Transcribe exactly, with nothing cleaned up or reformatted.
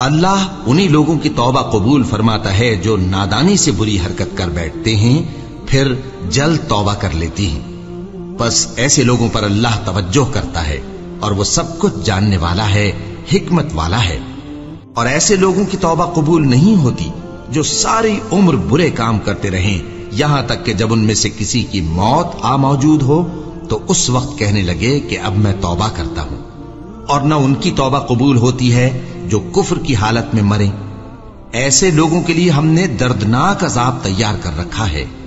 अल्लाह उन्हीं लोगों की तौबा कबूल फरमाता है जो नादानी से बुरी हरकत कर बैठते हैं, फिर जल्द तौबा कर लेती हैं। बस ऐसे लोगों पर अल्लाह तवज्जो करता है और वो सब कुछ जानने वाला है, हिकमत वाला है। और ऐसे लोगों की तौबा कबूल नहीं होती जो सारी उम्र बुरे काम करते रहें, यहां तक कि जब उनमें से किसी की मौत आ मौजूद हो तो उस वक्त कहने लगे कि अब मैं तौबा करता हूं। और न उनकी तौबा कबूल होती है जो कुफ्र की हालत में मरे। ऐसे लोगों के लिए हमने दर्दनाक अजाब तैयार कर रखा है।